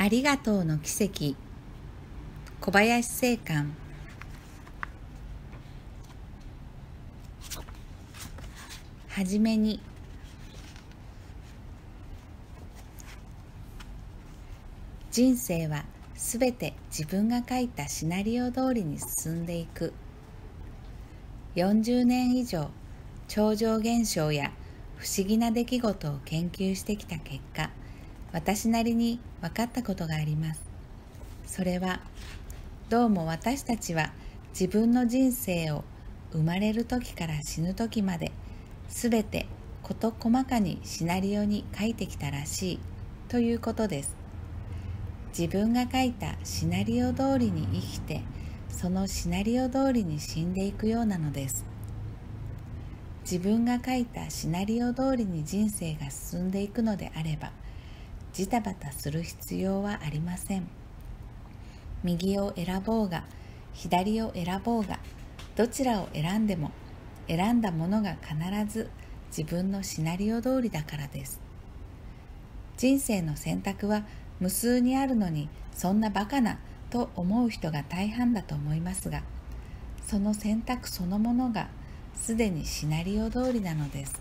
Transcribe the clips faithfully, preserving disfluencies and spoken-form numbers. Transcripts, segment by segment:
ありがとうの奇跡、小林正観。はじめに、人生はすべて自分が書いたシナリオ通りに進んでいく。よんじゅうねん以上、超常現象や不思議な出来事を研究してきた結果、私なりに分かったことがあります。それは、どうも私たちは自分の人生を生まれる時から死ぬ時まで、すべて事細かにシナリオに書いてきたらしいということです。自分が書いたシナリオ通りに生きて、そのシナリオ通りに死んでいくようなのです。自分が書いたシナリオ通りに人生が進んでいくのであれば、ジタバタする必要はありません。右を選ぼうが、左を選ぼうが、どちらを選んでも、選んだものが必ず自分のシナリオ通りだからです。人生の選択は無数にあるのに、そんなバカなと思う人が大半だと思いますが、その選択そのものがすでにシナリオ通りなのです。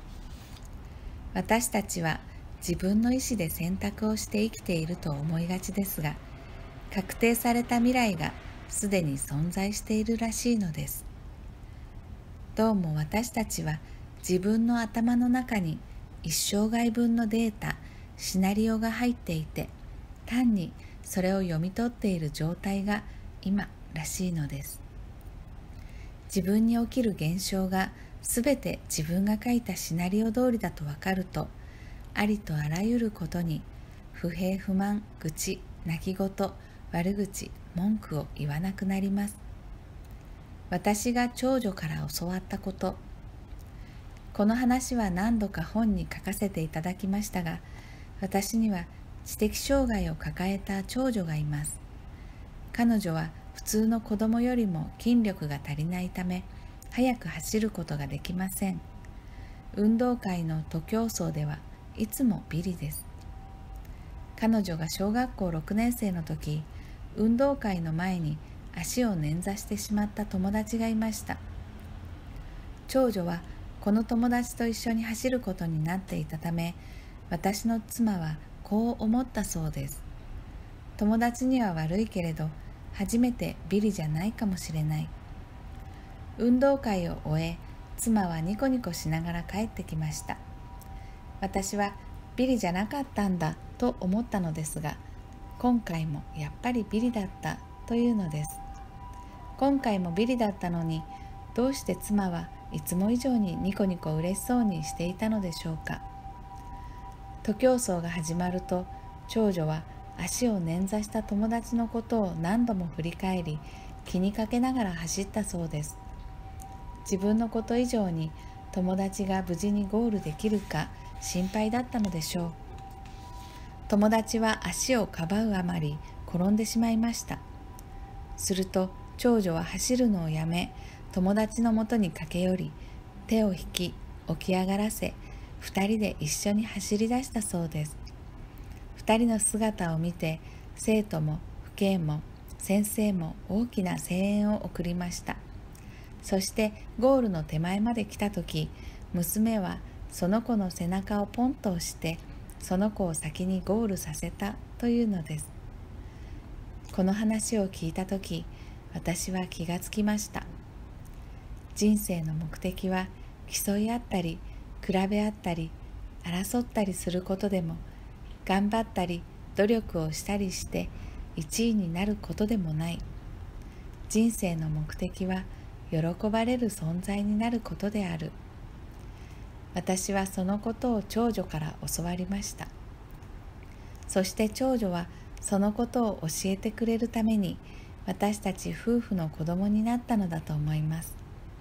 私たちは自分の意思で選択をして生きていると思いがちですが、確定された未来がすでに存在しているらしいのです。どうも私たちは自分の頭の中に一生涯分のデータ、シナリオが入っていて、単にそれを読み取っている状態が今らしいのです。自分に起きる現象がすべて自分が書いたシナリオ通りだと分かると、ありとあらゆることに不平不満、愚痴、泣き言、悪口、文句を言わなくなります。私が長女から教わったこと。この話は何度か本に書かせていただきましたが、私には知的障害を抱えた長女がいます。彼女は普通の子供よりも筋力が足りないため、速く走ることができません。運動会の徒競走ではいつもビリです。彼女が小学校ろくねん生の時、運動会の前に足を捻挫してしまった友達がいました。長女はこの友達と一緒に走ることになっていたため、私の妻はこう思ったそうです。友達には悪いけれど、初めてビリじゃないかもしれない。運動会を終え、妻はニコニコしながら帰ってきました。私はビリじゃなかったんだと思ったのですが、今回もやっぱりビリだったというのです。今回もビリだったのに、どうして妻はいつも以上にニコニコ嬉しそうにしていたのでしょうか。徒競走が始まると、長女は足を捻挫した友達のことを何度も振り返り、気にかけながら走ったそうです。自分のこと以上に友達が無事にゴールできるか心配だったのでしょう。友達は足をかばうあまり転んでしまいました。すると長女は走るのをやめ、友達のもとに駆け寄り、手を引き起き上がらせ、二人で一緒に走り出したそうです。二人の姿を見て、生徒も父兄も先生も大きな声援を送りました。そしてゴールの手前まで来たとき、娘はその子の背中をポンと押して、その子を先にゴールさせたというのです。この話を聞いたとき、私は気がつきました。人生の目的は競い合ったり、比べ合ったり、争ったりすることでも、頑張ったり努力をしたりしていちいになることでもない。人生の目的は喜ばれる存在になることである。私はそのことを長女から教わりました。そして長女はそのことを教えてくれるために、私たち夫婦の子供になったのだと思います。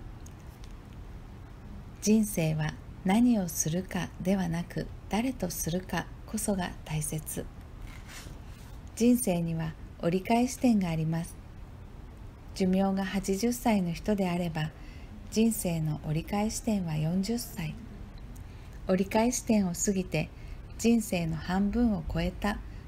人生は何をするかではなく、誰とするかこそが大切。人生には折り返し点があります。寿命がはちじゅっさいの人であれば、人生の折り返し点はよんじゅっさい。折り返し点を過ぎて人生の半分を超えた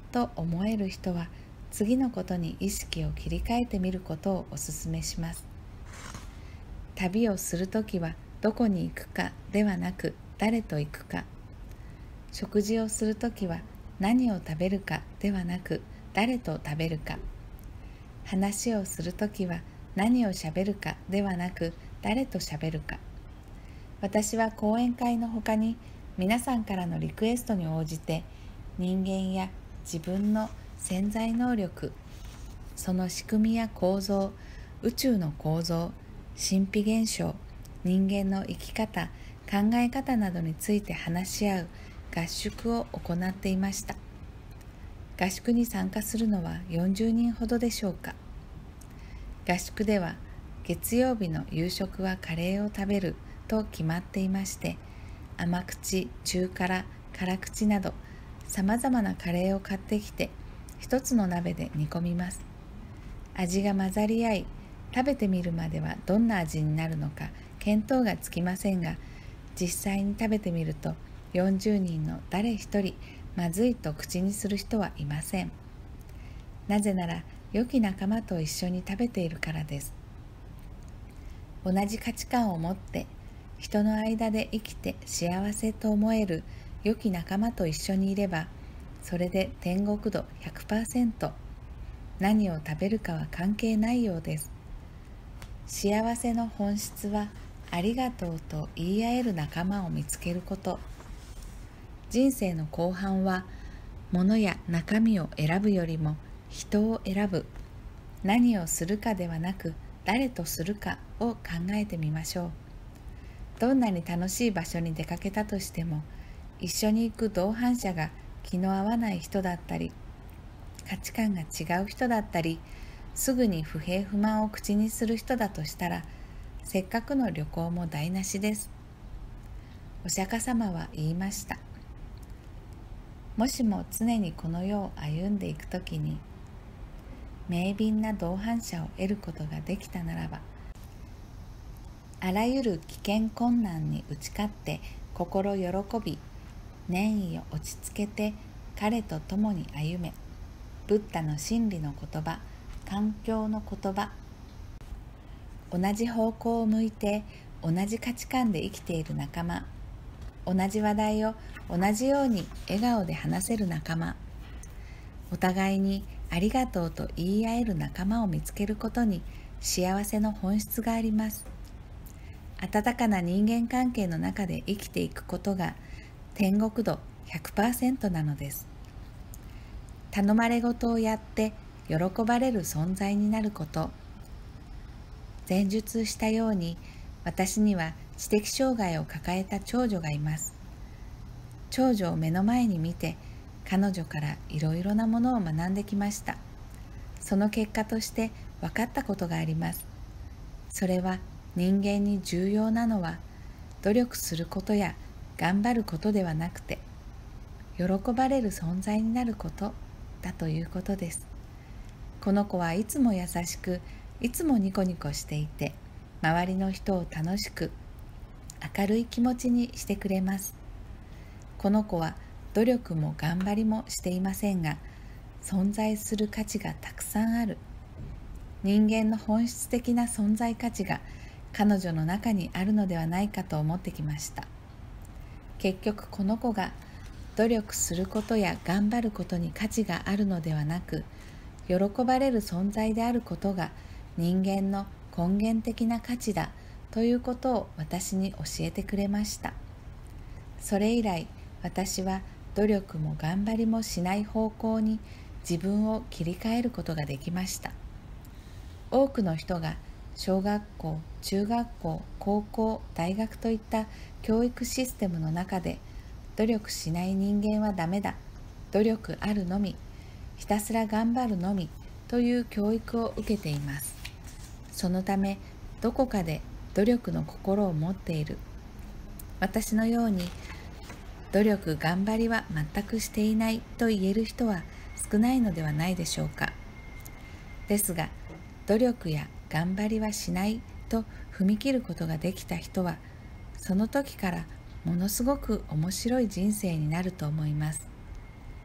と思える人は次のことに意識を切り替えてみることをお勧めします。旅をするときはどこに行くかではなく誰と行くか、食事をするときは何を食べるかではなく誰と食べるか、話をするときは何をしゃべるかではなく誰としゃべるか。私は講演会のほかに皆さんからのリクエストに応じて人間や自分の潜在能力、その仕組みや構造、宇宙の構造、神秘現象、人間の生き方、考え方などについて話し合う合宿を行っていました。合宿に参加するのはよんじゅうにんほどでしょうか。合宿では月曜日の夕食はカレーを食べると決まっていまして、甘口、中辛、辛口などさまざまなカレーを買ってきて一つの鍋で煮込みます。味が混ざり合い、食べてみるまではどんな味になるのか見当がつきませんが、実際に食べてみるとよんじゅうにんの誰一人まずいと口にする人はいません。なぜなら良き仲間と一緒に食べているからです。同じ価値観を持って人の間で生きて幸せと思える良き仲間と一緒にいれば、それで天国度 ひゃくパーセント、 何を食べるかは関係ないようです。幸せの本質はありがとうと言い合える仲間を見つけること。人生の後半は物や中身を選ぶよりも人を選ぶ、何をするかではなく誰とするかを考えてみましょう。どんなに楽しい場所に出かけたとしても、一緒に行く同伴者が気の合わない人だったり、価値観が違う人だったり、すぐに不平不満を口にする人だとしたら、せっかくの旅行も台無しです。お釈迦様は言いました。もしも常にこの世を歩んでいくときに、明敏な同伴者を得ることができたならば、あらゆる危険困難に打ち勝って心喜び、念意を落ち着けて彼と共に歩め、ブッダの真理の言葉、環境の言葉、同じ方向を向いて同じ価値観で生きている仲間、同じ話題を同じように笑顔で話せる仲間、お互いにありがとうと言い合える仲間を見つけることに幸せの本質があります。温かな人間関係の中で生きていくことが天国度 ひゃくパーセント なのです。頼まれごとをやって喜ばれる存在になること。前述したように、私には知的障害を抱えた長女がいます。長女を目の前に見て、彼女からいろいろなものを学んできました。その結果として分かったことがあります。それは人間に重要なのは努力することや頑張ることではなくて、喜ばれる存在になることだということです。この子はいつも優しく、いつもニコニコしていて、周りの人を楽しく明るい気持ちにしてくれます。この子は努力も頑張りもしていませんが、存在する価値がたくさんある。人間の本質的な存在価値が彼女の中にあるのではないかと思ってきました。結局この子が努力することや頑張ることに価値があるのではなく、喜ばれる存在であることが人間の根源的な価値だということを私に教えてくれました。それ以来、私は努力も頑張りもしない方向に自分を切り替えることができました。多くの人が小学校、中学校、高校、大学といった教育システムの中で、努力しない人間はダメだ、努力あるのみ、ひたすら頑張るのみという教育を受けています。そのため、どこかで努力の心を持っている、私のように努力頑張りは全くしていないと言える人は少ないのではないでしょうか。ですが、努力や頑張りはしないと踏み切ることができた人は、その時からものすごく面白い人生になると思います。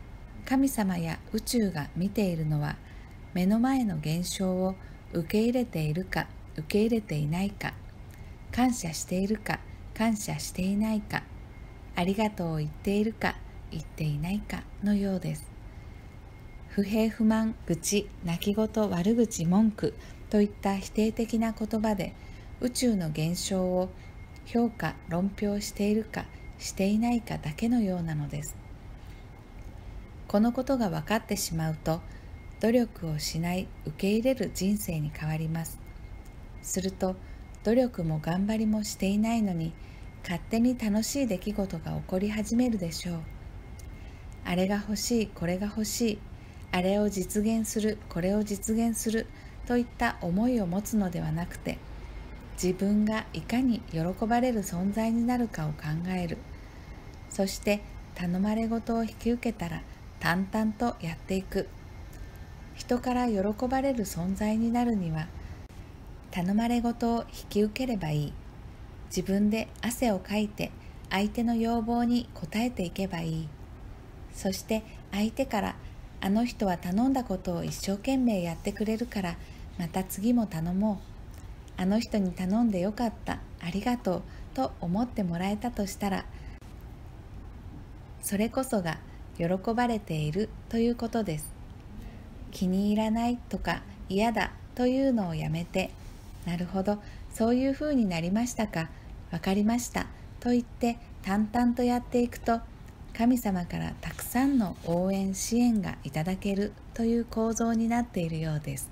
神様や宇宙が見ているのは、目の前の現象を受け入れているか受け入れていないか、感謝しているか感謝していないか、ありがとうを言っているか言っていないかのようです。不平不満、愚痴、泣き言、悪口、文句といった否定的な言葉で宇宙の現象を評価、論評しているかしていないかだけのようなのです。このことが分かってしまうと、努力をしない受け入れる人生に変わります。すると、努力も頑張りもしていないのに、勝手に楽しい出来事が起こり始めるでしょう。あれが欲しい、これが欲しい、あれを実現する、これを実現するといった思いを持つのではなくて、自分がいかに喜ばれる存在になるかを考える。そして頼まれ事を引き受けたら淡々とやっていく。人から喜ばれる存在になるには、頼まれ事を引き受ければいい。自分で汗をかいて相手の要望に応えていけばいい。そして相手から、あの人は頼んだことを一生懸命やってくれるからまた次も頼もう、あの人に頼んでよかった、ありがとうと思ってもらえたとしたら、それこそが喜ばれているということです。気に入らないとか嫌だというのをやめて、なるほど、そういうふうになりましたか、わかりましたと言って淡々とやっていくと、神様からたくさんの応援支援がいただけるという構造になっているようです。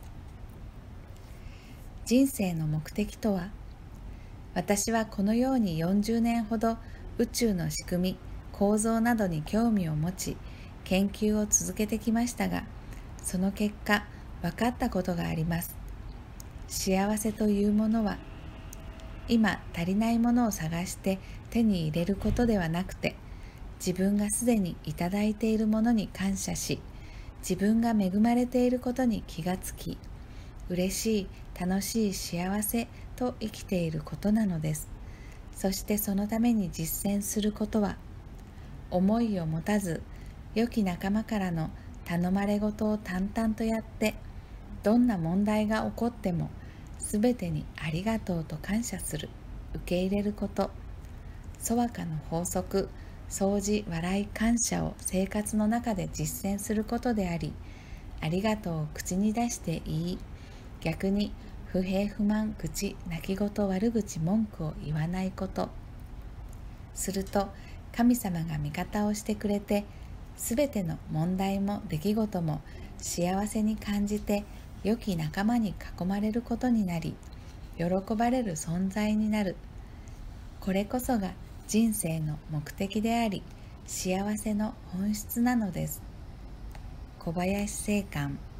人生の目的とは、私はこのようによんじゅうねんほど宇宙の仕組み、構造などに興味を持ち研究を続けてきましたが、その結果分かったことがあります。幸せというものは、今足りないものを探して手に入れることではなくて、自分がすでにいただいているものに感謝し、自分が恵まれていることに気がつき、嬉しい、楽しい、幸せと生きていることなのです。そしてそのために実践することは、思いを持たず、良き仲間からの頼まれ事を淡々とやって、どんな問題が起こってもすべてにありがとうと感謝する、受け入れること、ソワカの法則、掃除、笑い、感謝を生活の中で実践することであり、ありがとうを口に出して言い、逆に不平不満、愚痴、泣き言、悪口、文句を言わないこと。すると神様が味方をしてくれて、すべての問題も出来事も幸せに感じて、良き仲間に囲まれることになり、喜ばれる存在になる。これこそが人生の目的であり、幸せの本質なのです。小林正観。